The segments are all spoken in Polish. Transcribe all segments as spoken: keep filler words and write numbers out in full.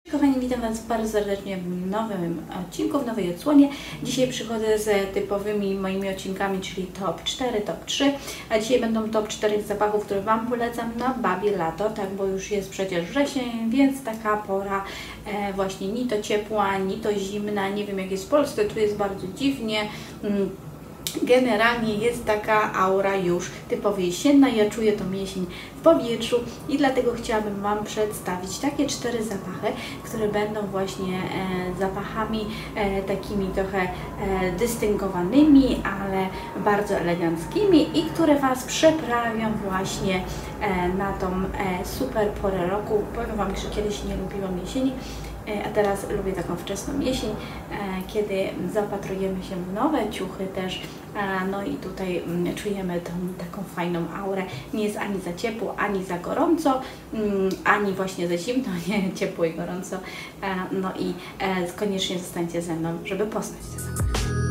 Kochani, witam Was bardzo serdecznie w nowym odcinku, w nowej odsłonie. Dzisiaj przychodzę z typowymi moimi odcinkami, czyli top cztery, top trzy, a dzisiaj będą top cztery zapachów, które Wam polecam na babie lato, tak, bo już jest przecież wrzesień, więc taka pora e, właśnie ni to ciepła, ni to zimna, nie wiem jak jest w Polsce, tu jest bardzo dziwnie. Mm. Generalnie jest taka aura już typowo jesienna, ja czuję tą jesień w powietrzu i dlatego chciałabym Wam przedstawić takie cztery zapachy, które będą właśnie e, zapachami e, takimi trochę e, dystyngowanymi, ale bardzo eleganckimi i które Was przeprawią właśnie e, na tą e, super porę roku. Powiem Wam, że kiedyś nie lubiłam jesieni, a teraz lubię taką wczesną jesień, kiedy zaopatrujemy się w nowe ciuchy też, no i tutaj czujemy tą taką fajną aurę. Nie jest ani za ciepło, ani za gorąco, ani właśnie za zimno, nie ciepło i gorąco. No i koniecznie zostańcie ze mną, żeby poznać te zapachy.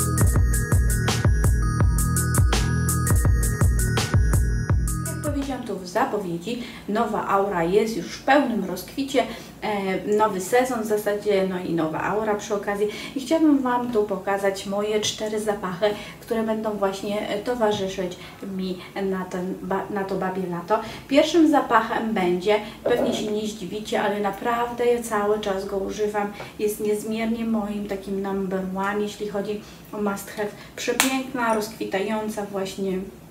Powiedziałam tu w zapowiedzi, nowa aura jest już w pełnym rozkwicie, e, nowy sezon w zasadzie, no i nowa aura przy okazji i chciałabym Wam tu pokazać moje cztery zapachy, które będą właśnie towarzyszyć mi na, ten, na to babie lato. Pierwszym zapachem będzie, pewnie się nie zdziwicie, ale naprawdę ja cały czas go używam, jest niezmiernie moim takim number one, jeśli chodzi o must have, przepiękna, rozkwitająca właśnie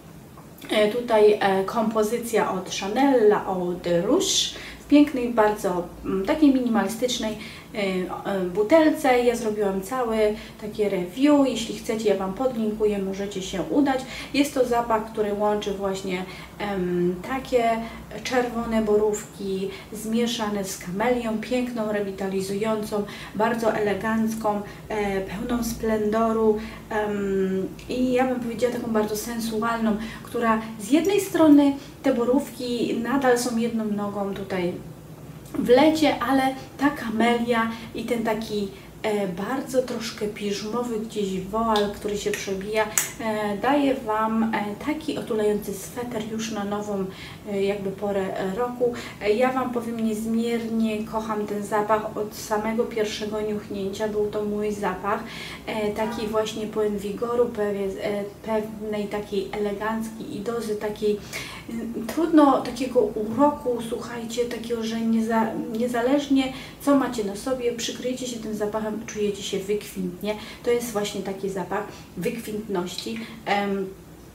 tutaj kompozycja od Chanel La Eau de Rouge w pięknej, bardzo takiej minimalistycznej butelce. Ja zrobiłam całe takie review, jeśli chcecie, ja Wam podlinkuję, możecie się udać. Jest to zapach, który łączy właśnie um, takie czerwone borówki zmieszane z kamelią, piękną, rewitalizującą, bardzo elegancką, e, pełną splendoru um, i ja bym powiedziała taką bardzo sensualną, która z jednej strony te borówki nadal są jedną nogą tutaj w lecie, ale ta kamelia i ten taki e, bardzo troszkę piżmowy gdzieś woal, który się przebija, e, daje Wam e, taki otulający sweter już na nową e, jakby porę roku. E, ja Wam powiem, niezmiernie kocham ten zapach od samego pierwszego niuchnięcia. Był to mój zapach, e, taki właśnie pełen wigoru, pewien, e, pewnej takiej eleganckiej i dozy takiej trudno, takiego uroku, słuchajcie, takiego, że nieza, niezależnie co macie na sobie, przykryjcie się tym zapachem, czujecie się wykwintnie. To jest właśnie taki zapach wykwintności. Um,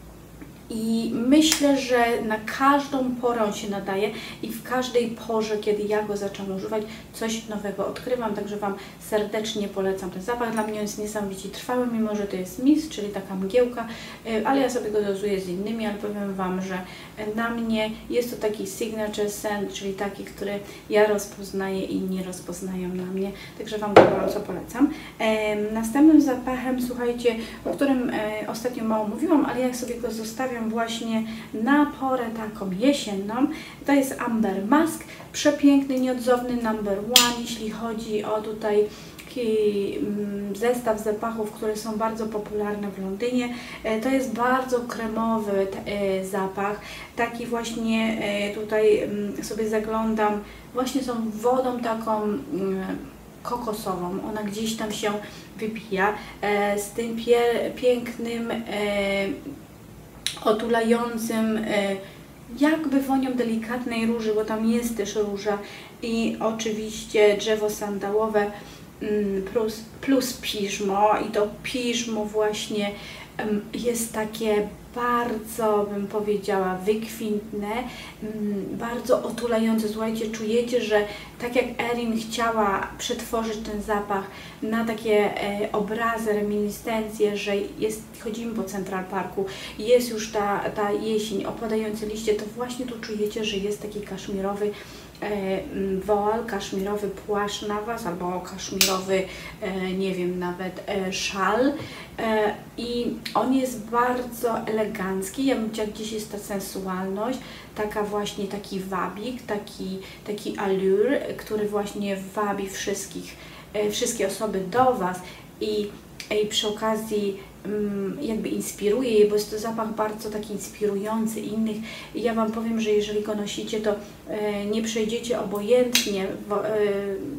I myślę, że na każdą porę on się nadaje i w każdej porze, kiedy ja go zaczęłam używać, coś nowego odkrywam, także Wam serdecznie polecam ten zapach. Dla mnie jest niesamowicie trwały, mimo że to jest mist, czyli taka mgiełka, ale ja sobie go dozuję z innymi, ale powiem Wam, że na mnie jest to taki signature scent, czyli taki, który ja rozpoznaję i nie rozpoznają na mnie, także Wam go gorąco polecam. Następnym zapachem, słuchajcie, o którym ostatnio mało mówiłam, ale ja sobie go zostawiam właśnie na porę taką jesienną, to jest Amber Musk, przepiękny, nieodzowny number one, jeśli chodzi o tutaj taki zestaw zapachów, które są bardzo popularne w Londynie. To jest bardzo kremowy zapach, taki właśnie tutaj sobie zaglądam, właśnie tą wodą taką kokosową, ona gdzieś tam się wypija, z tym pie pięknym otulającym jakby wonią delikatnej róży, bo tam jest też róża i oczywiście drzewo sandałowe plus, plus piżmo i to piżmo właśnie jest takie bardzo, bym powiedziała, wykwintne, bardzo otulające. Słuchajcie, czujecie, że tak jak Erin chciała przetworzyć ten zapach na takie e, obrazy, reminiscencje, że jest, chodzimy po Central Parku, jest już ta, ta jesień, opadające liście, to właśnie tu czujecie, że jest taki kaszmirowy e, woal, kaszmirowy płaszcz na Was, albo kaszmirowy, e, nie wiem, nawet e, szal. E, I on jest bardzo elegancki, ja bym powiedziała, gdzieś jest ta sensualność, taka właśnie taki wabik, taki, taki allure, który właśnie wabi wszystkich, e, wszystkie osoby do Was i, i przy okazji jakby inspiruje je, bo jest to zapach bardzo taki inspirujący innych. I ja Wam powiem, że jeżeli go nosicie, to nie przejdziecie obojętnie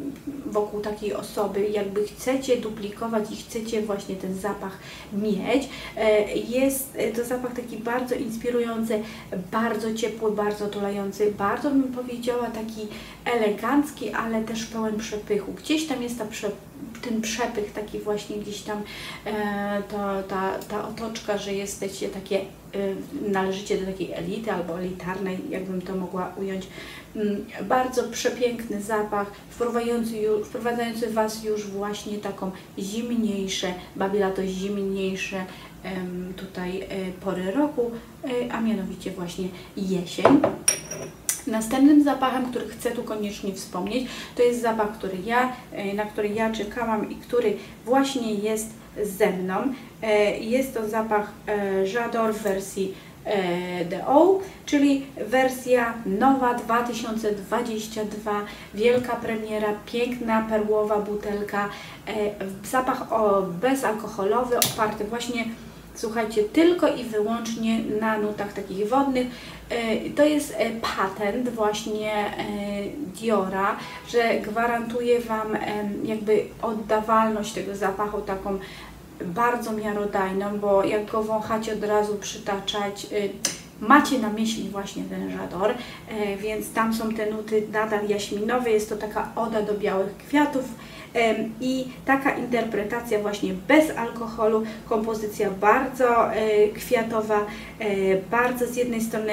wokół takiej osoby, jakby chcecie duplikować i chcecie właśnie ten zapach mieć. Jest to zapach taki bardzo inspirujący, bardzo ciepły, bardzo tulający, bardzo bym powiedziała taki elegancki, ale też pełen przepychu. Gdzieś tam jest ta prze, ten przepych taki właśnie gdzieś tam, e, to, ta, ta otoczka, że jesteście takie, e, należycie do takiej elity albo elitarnej, jakbym to mogła ująć. Mm, bardzo przepiękny zapach, wprowadzający, już, wprowadzający Was już właśnie taką zimniejsze, babie lato zimniejsze e, tutaj e, pory roku, e, a mianowicie właśnie jesień. Następnym zapachem, który chcę tu koniecznie wspomnieć, to jest zapach, który ja, na który ja czekałam i który właśnie jest ze mną. Jest to zapach J'adore w wersji D O, czyli wersja nowa dwa tysiące dwudziesty drugi, wielka premiera, piękna perłowa butelka, zapach bezalkoholowy, oparty właśnie, słuchajcie, tylko i wyłącznie na nutach takich wodnych. To jest patent właśnie Diora, że gwarantuje Wam jakby oddawalność tego zapachu taką bardzo miarodajną, bo jak go wąchacie, od razu przytaczać, macie na myśli właśnie ten J'adore, więc tam są te nuty nadal jaśminowe, jest to taka oda do białych kwiatów i taka interpretacja właśnie bez alkoholu, kompozycja bardzo kwiatowa, bardzo z jednej strony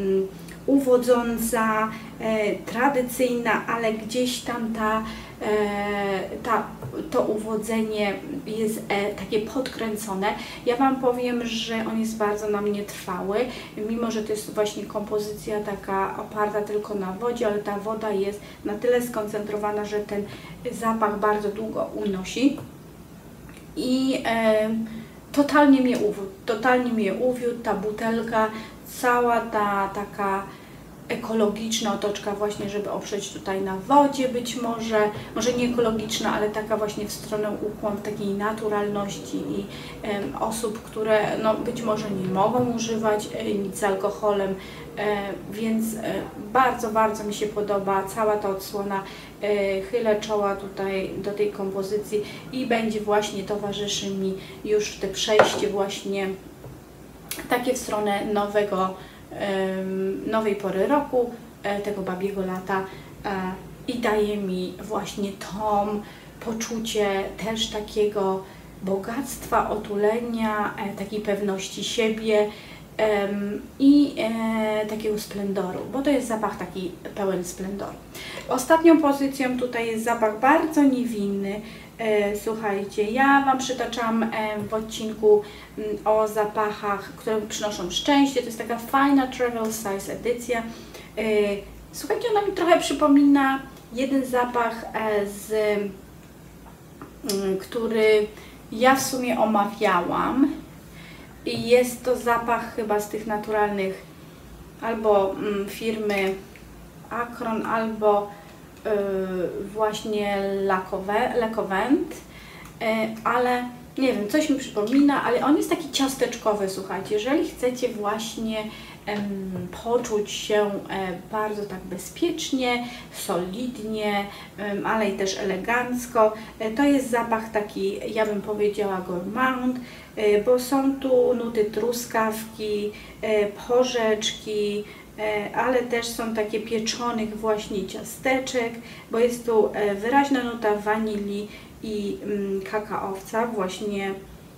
uwodząca, tradycyjna, ale gdzieś tam ta, ta, to uwodzenie jest takie podkręcone. Ja Wam powiem, że on jest bardzo na mnie trwały, mimo że to jest właśnie kompozycja taka oparta tylko na wodzie, ale ta woda jest na tyle skoncentrowana, że ten zapach bardzo długo unosi i e, totalnie mnie uwiódł, totalnie mnie uwiódł ta butelka, cała ta taka ekologiczna otoczka właśnie, żeby oprzeć tutaj na wodzie być może, może nie ekologiczna, ale taka właśnie w stronę ukłon takiej naturalności i e, osób, które no, być może nie mogą używać e, nic z alkoholem, e, więc e, bardzo, bardzo mi się podoba cała ta odsłona. E, chylę czoła tutaj do tej kompozycji i będzie właśnie towarzyszy mi już te przejście właśnie takie w stronę nowego nowej pory roku, tego babiego lata i daje mi właśnie to poczucie też takiego bogactwa, otulenia, takiej pewności siebie i takiego splendoru, bo to jest zapach taki pełen splendoru. Ostatnią pozycją tutaj jest zapach bardzo niewinny. Słuchajcie, ja Wam przytaczam w odcinku o zapachach, które przynoszą szczęście. To jest taka fajna travel size edycja. Słuchajcie, ona mi trochę przypomina jeden zapach, z, który ja w sumie omawiałam. I jest to zapach chyba z tych naturalnych albo firmy Akron, albo Yy, właśnie Lakowent, yy, ale nie wiem, coś mi przypomina, ale on jest taki ciasteczkowy, słuchajcie. Jeżeli chcecie właśnie yy, poczuć się yy, bardzo tak bezpiecznie, solidnie, yy, ale i też elegancko, yy, to jest zapach taki, ja bym powiedziała gourmand, yy, bo są tu nuty truskawki, yy, porzeczki, ale też są takie pieczonych właśnie ciasteczek, bo jest tu wyraźna nuta wanilii i kakaowca, właśnie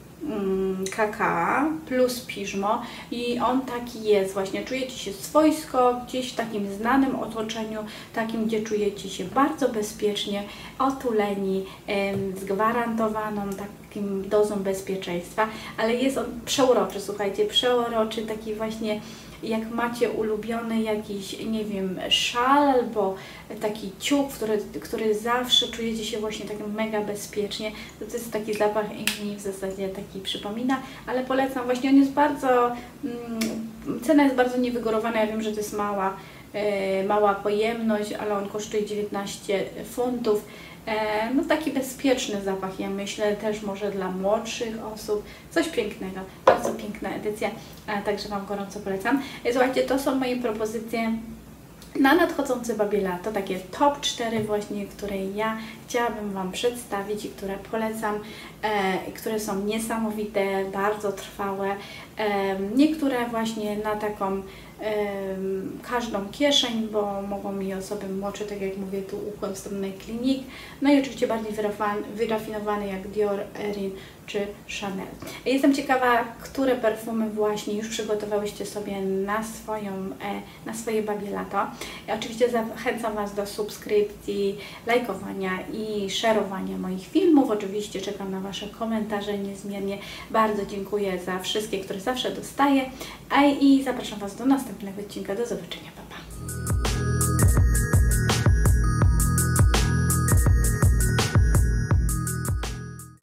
kakao plus piżmo i on taki jest właśnie, czujecie się swojsko, gdzieś w takim znanym otoczeniu, takim, gdzie czujecie się bardzo bezpiecznie, otuleni, z gwarantowaną takim dozą bezpieczeństwa, ale jest on przeuroczy, słuchajcie, przeuroczy, taki właśnie jak macie ulubiony jakiś, nie wiem, szal albo taki ciuch, który, który zawsze czujecie się właśnie tak mega bezpiecznie, to, to jest taki zapach i mi w zasadzie taki przypomina, ale polecam, właśnie on jest bardzo, mm, cena jest bardzo niewygórowana, ja wiem, że to jest mała, e, mała pojemność, ale on kosztuje dziewiętnaście funtów. E, no taki bezpieczny zapach, ja myślę, też może dla młodszych osób, coś pięknego, bardzo piękna edycja, e, także Wam gorąco polecam. E, słuchajcie, to są moje propozycje Na nadchodzące Babie Lato takie top cztery właśnie, które ja chciałabym Wam przedstawić i które polecam, e, które są niesamowite, bardzo trwałe, e, niektóre właśnie na taką e, każdą kieszeń, bo mogą mi osoby młodsze, tak jak mówię, tu ukłon w stronę klinik, no i oczywiście bardziej wyrafinowane jak Dior, Erin czy Chanel. Jestem ciekawa, które perfumy właśnie już przygotowałyście sobie na, swoją, na swoje Babie Lato. Oczywiście zachęcam Was do subskrypcji, lajkowania i szerowania moich filmów. Oczywiście czekam na Wasze komentarze niezmiernie. Bardzo dziękuję za wszystkie, które zawsze dostaję, a i zapraszam Was do następnego odcinka. Do zobaczenia.